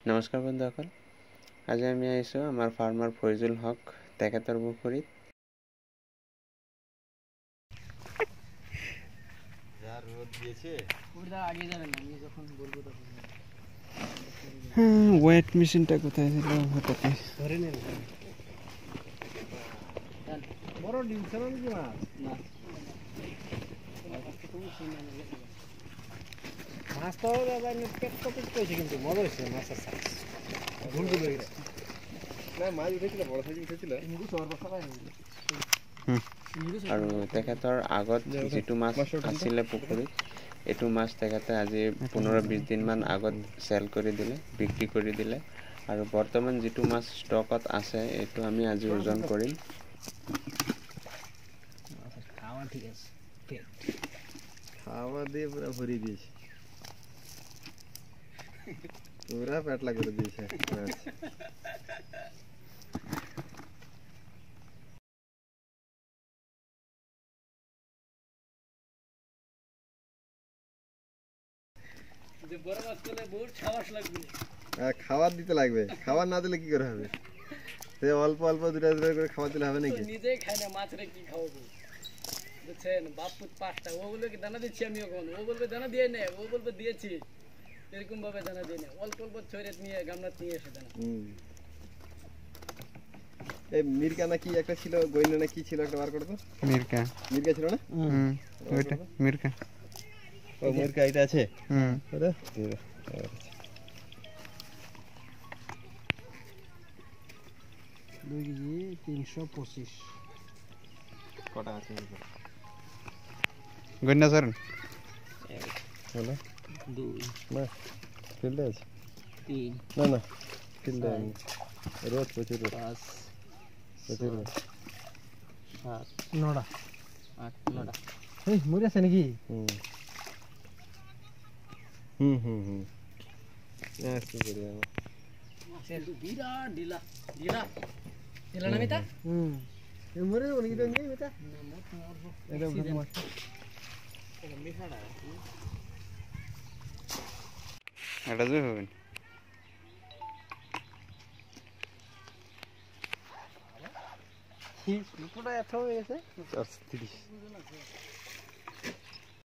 নমস্কাৰ বন্ধুসকল, আজি আমি আহিছোঁ আমাৰ ফাৰ্মাৰ ফয়জুল হক তেখেতৰ পুখুৰীত। ওয়েট মেশিনটা কোথায় ছিল হঠাৎ ধরে নেন বড় ডিম ছিল নাকি মাছ না মাছ তো পেট কপিট কইছে কিন্তু মজা হয়েছে মাছের সাইজ ভুলগুলো হয়ে গেছে না মাছ উঠেছিল বড় সাইজ উঠেছিল ইংলিশ সর বসা পায় আৰু তেখেতৰ আগত যেটো মাছ আছিলে পুখুৰীত এটো মাছ তেখেতে আজি 15-20 দিন মান আগত সেল কৰি দিলে বিক্ৰী কৰি দিলে আৰু বৰ্তমান যেটো মাছ ষ্টকত আছে এটো আমি আজি ওজন কৰিম। খাওয়া ঠিক আছে খাওয়া দিয়ে পুরো ভরি দিয়েছে পুরা পেটলা করে দিয়েছে যে বড় মাছ করলে বহুত খাওয়াস লাগবে খাবার দিতে লাগবে খাবার না দিলে কি করে হবে সে অল্প অল্প দুটা দুটা করে খাবার দিলে হবে নাকি নিজেই খায় না মাছ রে কি খাওয়াবো বুঝছেন বাপুত পাঁচটা ও বলবে কি দানা দিচ্ছি আমি এখন ও বলবে দানা দিয়ে নে ও বলবে দিয়েছি এরকম ভাবে দানা দিয়ে নে অল্প অল্প ছড়িয়ে নিয়ে গামলাত নিয়ে এসে দানা এই মিরকা নাকি একটা ছিল গইনা নাকি ছিল একটা বার করতো মিরকা মিরকা ছিল না ওইটা মিরকা ও মিরকা এটা আছে ওটা দুই কেজি 325 কটা আছে গইনা স্যার হলো দুই না ফিল্ডে আছে তিন না না ফিল্ডে রোজ প্রচুর পাঁচ প্রচুর সাত নটা আট নটা এই মরে আছে নাকি আজকে করি আমি মাছের বিরাট ঢিলা ঢিলা ঢিলা না মিতা এই মরে যাবে নাকি তুমি মিতা না মত মরবো এটা মাছ এটা মিঠাড়া এটা যে হবে কি ছোটটা এত হয়ে গেছে 30